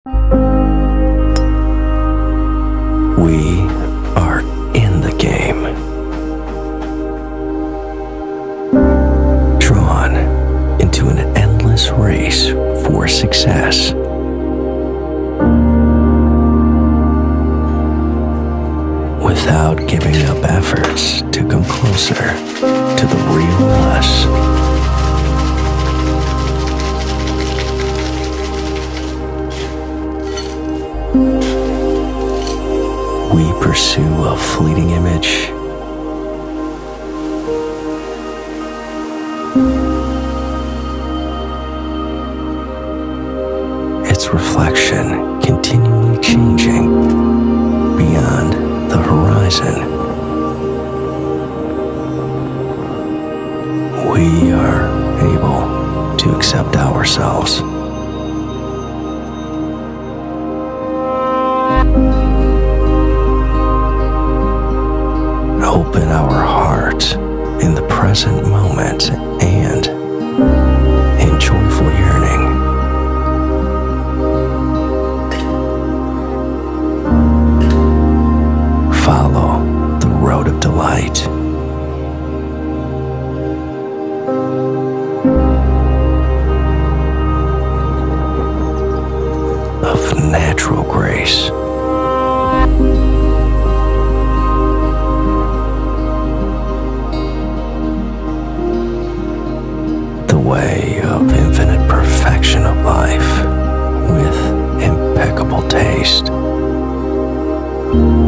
We are in the game, drawn into an endless race for success. Without giving up efforts to come closer to the real us. We pursue a fleeting image, its reflection continually changing beyond the horizon. We are able to accept ourselves. Open our heart in the present moment and in joyful yearning. Follow the road of delight. Of natural grace. The way of infinite perfection of life with impeccable taste.